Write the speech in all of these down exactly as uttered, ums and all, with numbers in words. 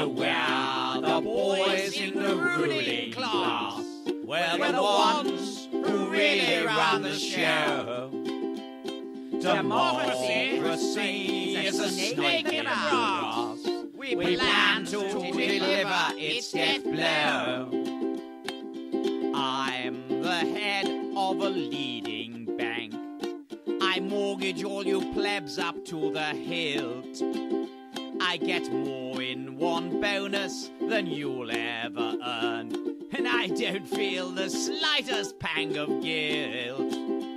So we're the boys in the ruling class. We're the ones who really run the show. Democracy is a snake in the grass. We plan to deliver its death blow. I'm the head of a leading bank. I mortgage all you plebs up to the hilt. I get more in one bonus than you'll ever earn, and I don't feel the slightest pang of guilt.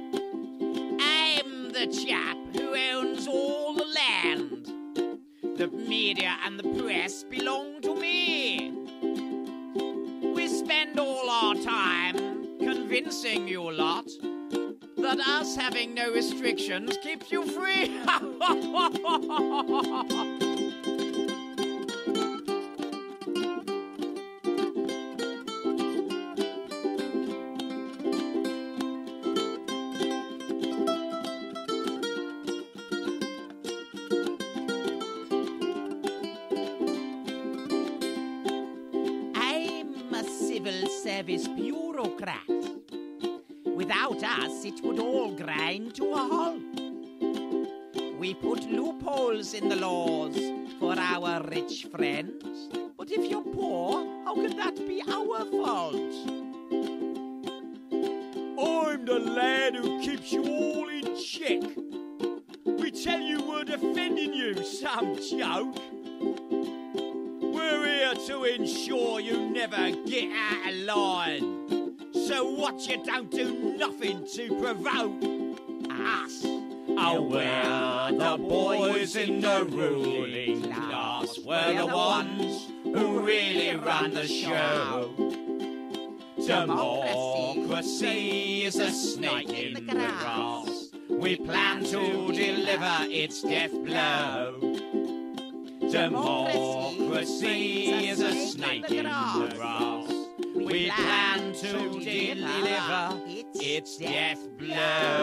I'm the chap who owns all the land. The media and the press belong to me. We spend all our time convincing you lot that us having no restrictions keeps you free. Service bureaucrat. Without us, it would all grind to a halt. We put loopholes in the laws for our rich friends. But if you're poor, how can that be our fault? I'm the lad who keeps you all in check. We tell you we're defending you, some joke. We're here to ensure you never get out of line. So watch you don't do nothing to provoke us. Oh, we're the boys in the ruling class. We're the ones who really run the show. Democracy is a snake in the grass. We plan to deliver its death blow. Democracy is a snake in the grass. We plan to deliver its death blow.